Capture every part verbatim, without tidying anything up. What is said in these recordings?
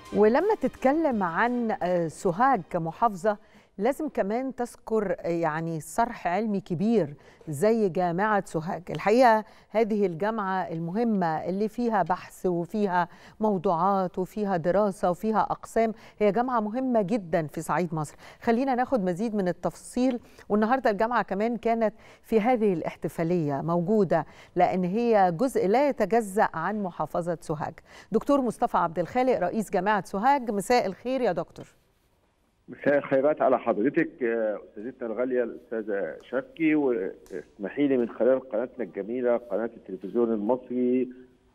ولما تتكلم عن سوهاج كمحافظة لازم كمان تذكر يعني صرح علمي كبير زي جامعة سوهاج. الحقيقة هذه الجامعة المهمة اللي فيها بحث وفيها موضوعات وفيها دراسة وفيها أقسام، هي جامعة مهمة جدا في صعيد مصر. خلينا ناخد مزيد من التفصيل. والنهاردة الجامعة كمان كانت في هذه الاحتفالية موجودة لأن هي جزء لا يتجزأ عن محافظة سوهاج. دكتور مصطفى عبد الخالق رئيس جامعة سوهاج، مساء الخير يا دكتور. مساء الخيرات على حضرتك استاذتنا الغاليه الاستاذه شفكي، واسمحي لي من خلال قناتنا الجميله قناه التلفزيون المصري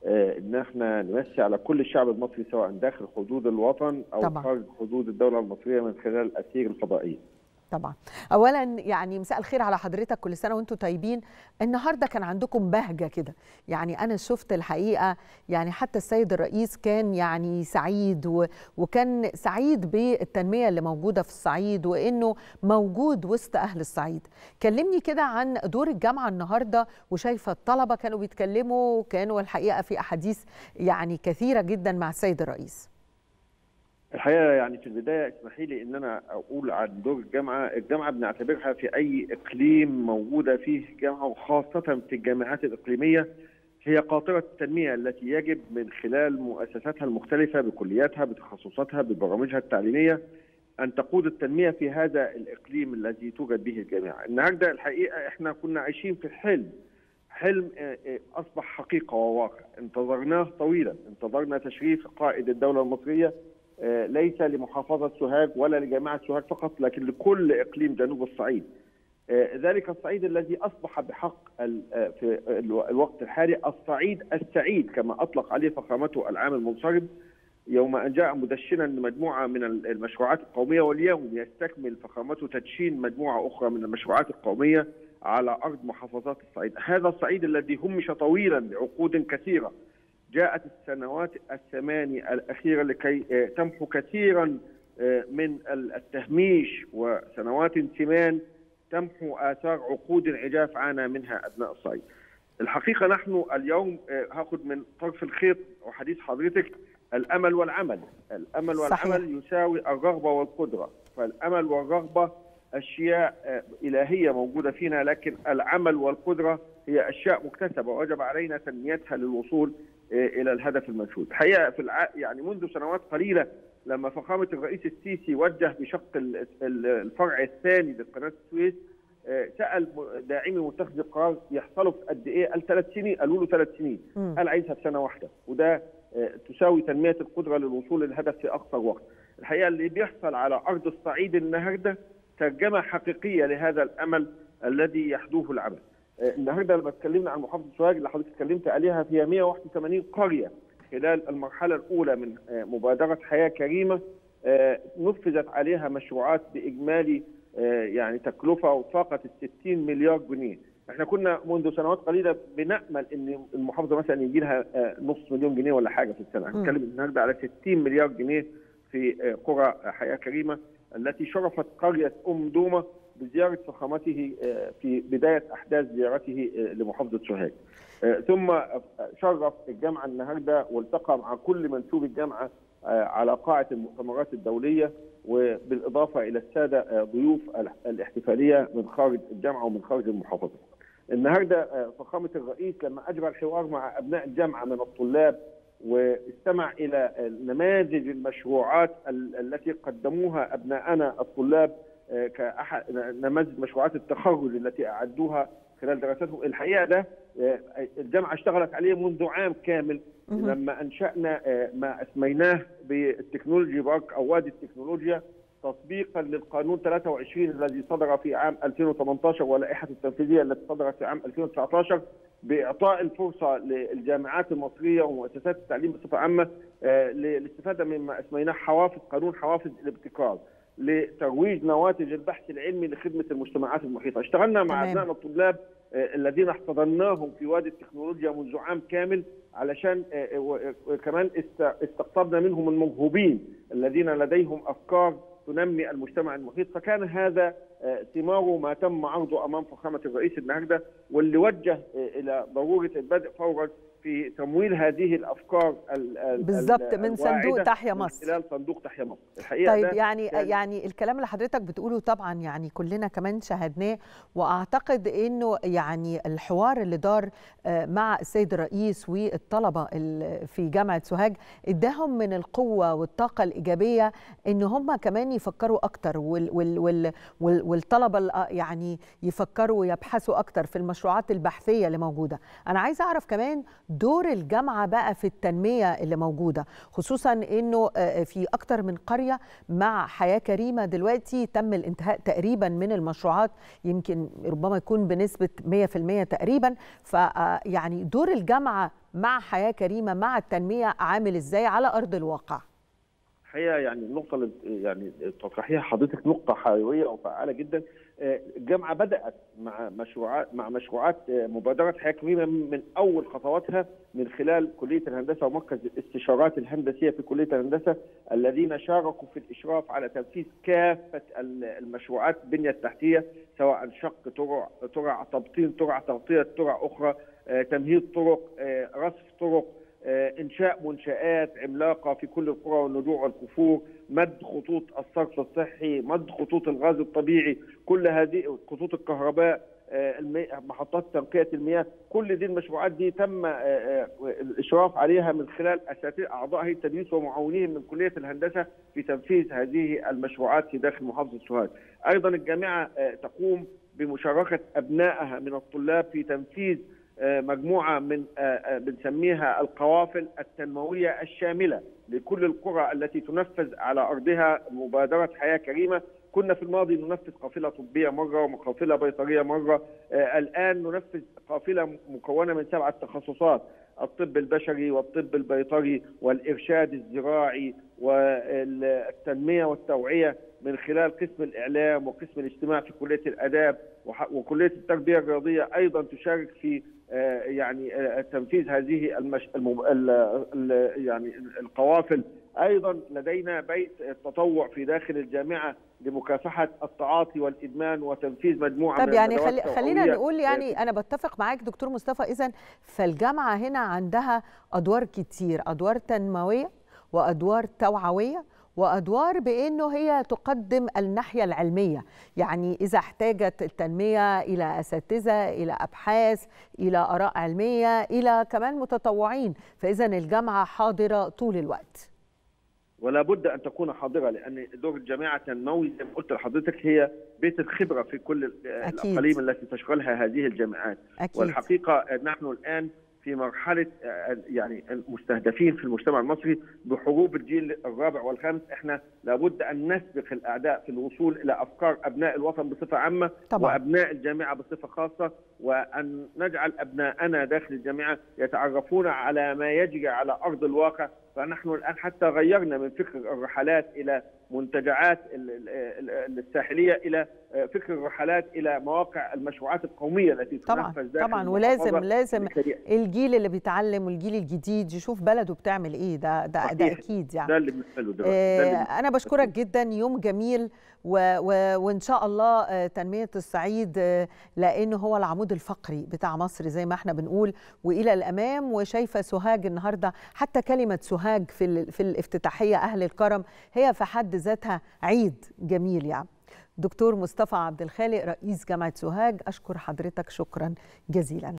ان احنا نمسي على كل الشعب المصري سواء داخل حدود الوطن او طبعا خارج حدود الدوله المصريه من خلال الأثير الفضائيه. طبعا. اولا يعني مساء الخير على حضرتك، كل سنه وانتم طيبين. النهارده كان عندكم بهجه كده، يعني انا شفت الحقيقه يعني حتى السيد الرئيس كان يعني سعيد و... وكان سعيد بالتنميه اللي موجوده في الصعيد وانه موجود وسط اهل الصعيد. كلمني كده عن دور الجامعه النهارده، وشايفه الطلبه كانوا بيتكلموا وكانوا الحقيقه في احاديث يعني كثيره جدا مع السيد الرئيس. الحقيقه يعني في البدايه اسمحي لي ان انا اقول عن دور الجامعه، الجامعه بنعتبرها في اي اقليم موجوده فيه جامعه، وخاصه في الجامعات الاقليميه هي قاطره التنميه التي يجب من خلال مؤسساتها المختلفه بكلياتها بتخصصاتها ببرامجها التعليميه ان تقود التنميه في هذا الاقليم الذي توجد به الجامعه. النهارده الحقيقه احنا كنا عايشين في حلم، حلم اصبح حقيقه وواقع، انتظرناه طويلا، انتظرنا تشريف قائد الدوله المصريه ليس لمحافظة سوهاج ولا لجامعة سوهاج فقط، لكن لكل إقليم جنوب الصعيد. ذلك الصعيد الذي أصبح بحق في الوقت الحالي الصعيد السعيد كما أطلق عليه فخامته العام المنصرم يوم أن جاء مدشنا مجموعة من المشروعات القومية، واليوم يستكمل فخامته تدشين مجموعة أخرى من المشروعات القومية على أرض محافظات الصعيد. هذا الصعيد الذي همش طويلا بعقود كثيرة، جاءت السنوات الثماني الأخيرة لكي تمحو كثيرا من التهميش وسنوات سمان تمحو آثار عقود عجاف عانى منها أبناء الصعيد. الحقيقة نحن اليوم هاخد من طرف الخيط وحديث حضرتك الأمل والعمل. الأمل والعمل صحيح. يساوي الرغبة والقدرة، فالأمل والرغبة أشياء إلهية موجودة فينا، لكن العمل والقدرة هي أشياء مكتسبة وجب علينا تنميتها للوصول إلى الهدف المنشود. الحقيقة في الع... يعني منذ سنوات قليلة لما فخامة الرئيس السيسي وجه بشق الفرع الثاني لقناة السويس، سأل داعمي متخذ القرار يحصلوا في قد إيه؟ قال ثلاث سنين، قالوا له ثلاث سنين، قال عايزها في سنة واحدة، وده تساوي تنمية القدرة للوصول للهدف في أقصر وقت. الحقيقة اللي بيحصل على أرض الصعيد النهارده ترجمة حقيقية لهذا الأمل الذي يحدوه العمل. النهارده لما اتكلمنا عن محافظه سوهاج اللي حضرتك اتكلمت عليها، فيها مئة وواحد وثمانين قريه خلال المرحله الاولى من مبادره حياه كريمه نفذت عليها مشروعات باجمالي يعني تكلفه وفاقت الستين مليار جنيه. احنا كنا منذ سنوات قليله بنامل ان المحافظه مثلا يجي لها نص مليون جنيه ولا حاجه في السنه، هنتكلم النهارده على ستين مليار جنيه في قرى حياه كريمه التي شرفت قريه ام دومه بزيارة فخامته في بداية أحداث زيارته لمحافظة سوهاج. ثم شرف الجامعة النهاردة والتقى مع كل منسوب الجامعة على قاعة المؤتمرات الدولية، وبالإضافة إلى السادة ضيوف الاحتفالية من خارج الجامعة ومن خارج المحافظة. النهاردة فخامة الرئيس لما أجرى الحوار مع أبناء الجامعة من الطلاب واستمع إلى نماذج المشروعات التي قدموها أبناءنا الطلاب كأحد نماذج مشروعات التخرج التي أعدوها خلال دراستهم، الحقيقة ده الجامعة اشتغلت عليه منذ عام كامل لما أنشأنا ما أسميناه بالتكنولوجي بارك أو وادي التكنولوجيا، تطبيقا للقانون ثلاثة وعشرين الذي صدر في عام ألفين وثمانية عشر ولائحة التنفيذية التي صدرت في عام ألفين وتسعة عشر بإعطاء الفرصة للجامعات المصرية ومؤسسات التعليم بصفة عامة للاستفادة مما أسميناه حوافز، قانون حوافز الابتكار لترويج نواتج البحث العلمي لخدمة المجتمعات المحيطة. اشتغلنا مع أبنائنا الطلاب الذين احتضناهم في وادي التكنولوجيا منذ عام كامل علشان كمان استقطبنا منهم الموهوبين الذين لديهم أفكار تنمي المجتمع المحيط، فكان هذا ثماره ما تم عرضه أمام فخامة الرئيس النهارده، واللي وجه إلى ضرورة البدء فورا في تمويل هذه الافكار بالظبط من صندوق تحيا مصر، من خلال صندوق تحيا مصر. الحقيقه طيب يعني يعني الكلام اللي حضرتك بتقوله طبعا يعني كلنا كمان شاهدناه، واعتقد انه يعني الحوار اللي دار مع السيد الرئيس والطلبه في جامعه سوهاج اداهم من القوه والطاقه الايجابيه ان هم كمان يفكروا اكتر، وال وال وال والطلبه يعني يفكروا ويبحثوا اكتر في المشروعات البحثيه اللي موجوده. انا عايزه اعرف كمان دور الجامعه بقى في التنميه اللي موجوده، خصوصا انه في اكتر من قريه مع حياه كريمه دلوقتي تم الانتهاء تقريبا من المشروعات، يمكن ربما يكون بنسبه مئة في المئة تقريبا. فيعني دور الجامعه مع حياه كريمه مع التنميه عامل ازاي على ارض الواقع؟ الحقيقه يعني النقطه اللي يعني تطرحيها حضرتك نقطه حيويه وفعاله جدا. الجامعه بدات مع مشروعات مع مشروعات مبادره حياه كريمه من اول خطواتها من خلال كليه الهندسه ومركز الاستشارات الهندسيه في كليه الهندسه، الذين شاركوا في الاشراف على تنفيذ كافه المشروعات البنيه التحتيه، سواء شق ترع ترع تبطين ترع تغطيه ترع اخرى، تمهيد طرق، رصف طرق، إنشاء منشآت عملاقة في كل القرى والنجوع والكفور، مد خطوط الصرف الصحي، مد خطوط الغاز الطبيعي، كل هذه خطوط الكهرباء، محطات تنقية المياه، كل دي المشروعات دي تم الإشراف عليها من خلال أساتذة أعضاء هيئة التدريس ومعاونيهم من كلية الهندسة في تنفيذ هذه المشروعات في داخل محافظة سوهاج. أيضا الجامعة تقوم بمشاركة أبنائها من الطلاب في تنفيذ مجموعة من بنسميها القوافل التنموية الشاملة لكل القرى التي تنفذ على أرضها مبادرة حياة كريمة. كنا في الماضي ننفذ قافلة طبية مرة وقافلة بيطرية مرة، الآن ننفذ قافلة مكونة من سبعة تخصصات: الطب البشري والطب البيطري والإرشاد الزراعي والتنمية والتوعية من خلال قسم الإعلام وقسم الاجتماع في كلية الآداب، وكلية التربية الرياضية أيضا تشارك في يعني تنفيذ هذه المش... المب... ال... ال... يعني القوافل. ايضا لدينا بيت التطوع في داخل الجامعه لمكافحه التعاطي والادمان وتنفيذ مجموعه طب من يعني خلي... خلينا نقول يعني انا بتفق معاك دكتور مصطفى، اذا فالجامعه هنا عندها ادوار كتير، ادوار تنمويه وادوار توعويه وأدوار بأنه هي تقدم الناحية العلمية، يعني إذا احتاجت التنمية إلى أساتذة، إلى أبحاث، إلى آراء علمية، إلى كمان متطوعين، فإذا الجامعة حاضرة طول الوقت. ولا بد أن تكون حاضرة، لأن دور الجامعة تنموي زي ما قلت لحضرتك، هي بيت الخبرة في كل أكيد. الأقاليم التي تشغلها هذه الجامعات. أكيد. والحقيقة نحن الآن في مرحلة يعني المستهدفين في المجتمع المصري بحروب الجيل الرابع والخامس. احنا لابد ان نسبق الاعداء في الوصول الى افكار ابناء الوطن بصفة عامة طبعا. وابناء الجامعة بصفة خاصة، وان نجعل ابناءنا داخل الجامعة يتعرفون على ما يجري على ارض الواقع. فنحن الان حتى غيرنا من فكر الرحلات الى منتجعات الساحلية إلى فكر الرحلات إلى مواقع المشروعات القومية التي تنفذ داخل طبعا. ولازم لازم الجيل اللي بيتعلم والجيل الجديد يشوف بلده بتعمل إيه، ده ده, ده أكيد يعني. ده اللي بنعمله دلوقتي. آه أنا بشكرك جدا، يوم جميل و و وإن شاء الله تنمية الصعيد لأنه هو العمود الفقري بتاع مصر زي ما احنا بنقول، وإلى الأمام. وشايفة سوهاج النهاردة، حتى كلمة سوهاج في في الافتتاحية أهل الكرم هي في حد ذاتها عيد جميل يعني. دكتور مصطفى عبد الخالق رئيس جامعة سوهاج، أشكر حضرتك شكرا جزيلا.